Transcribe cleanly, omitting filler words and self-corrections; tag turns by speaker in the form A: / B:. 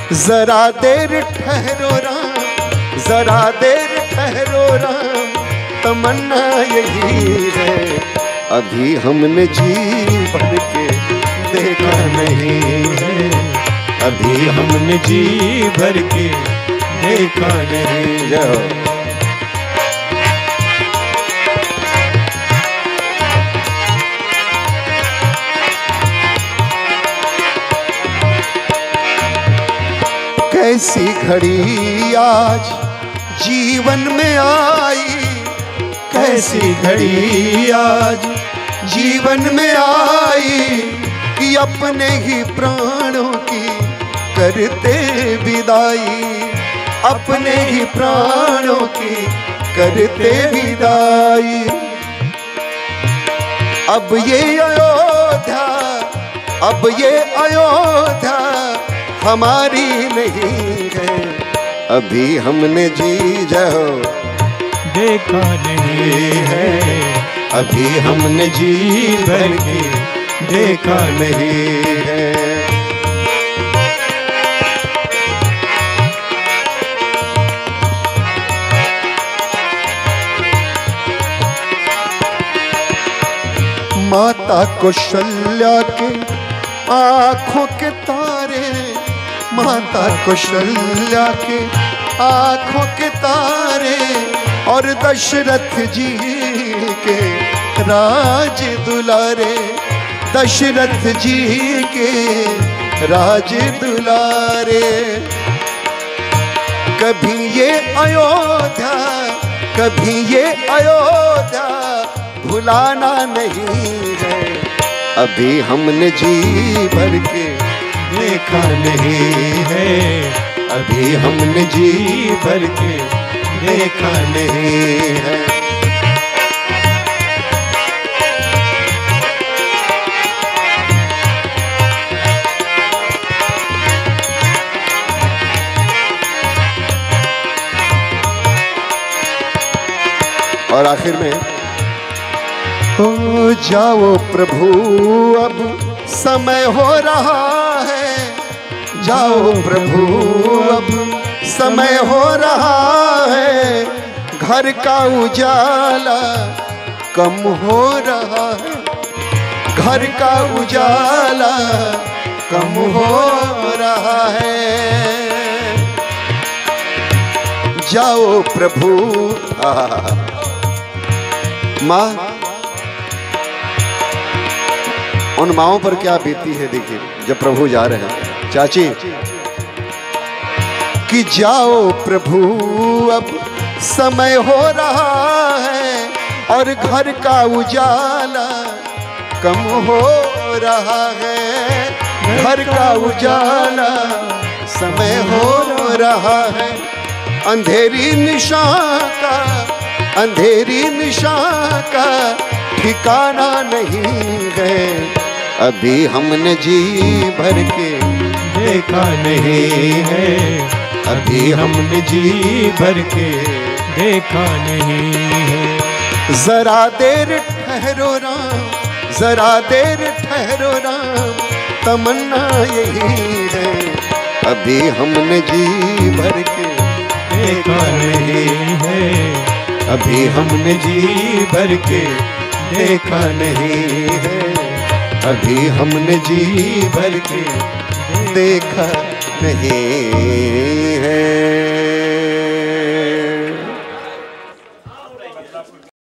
A: जरा देर ठहरो राम, जरा देर ठहरो राम, तमन्ना यही है, अभी हमने जी भर के देखा नहीं है,
B: अभी हमने जी भर के देखा नहीं है।
A: कैसी घड़ी आज जीवन में आई,
B: कैसी घड़ी आज
A: जीवन में आई, कि अपने ही प्राणों की करते विदाई, अपने ही प्राणों की करते विदाई। अब ये अयोध्या, अब ये अयोध्या हमारी नहीं है, अभी हमने जी जाओ
B: देखा नहीं है,
A: अभी हमने जी भर के देखा नहीं है। माता कौशल्या के आँखों के तारे, माता कौशल्या के आँखों के तारे, और दशरथ जी के राज दुलारे, दशरथ जी के राज दुलारे। कभी ये अयोध्या, कभी ये अयोध्या भुलाना नहीं है, अभी हमने जी भर के
B: देखा नहीं है,
A: अभी हमने जी भर के देखा नहीं है। और आखिर में, हो जाओ प्रभु अब समय हो रहा है, जाओ प्रभु अब समय हो रहा है, घर का उजाला कम हो रहा है, घर का उजाला कम हो रहा है। जाओ प्रभु। माँ, उन माओं पर क्या बीती है देखिए जब प्रभु जा रहे हैं। चाची, कि जाओ प्रभु अब समय हो रहा है, और घर का उजाला कम हो रहा है, घर का उजाला समय हो रहा है। अंधेरी निशान का, अंधेरी निशान का ठिकाना नहीं है, अभी हमने जी भर के
B: देखा नहीं है,
A: अभी हमने जी भर के
B: देखा नहीं है।
A: जरा देर ठहरो राम, जरा देर ठहरो राम, तमन्ना यही है, अभी हमने जी भर के
B: देखा नहीं है,
A: अभी हमने जी भर के देखा नहीं है, अभी हमने जी भर के देखा नहीं।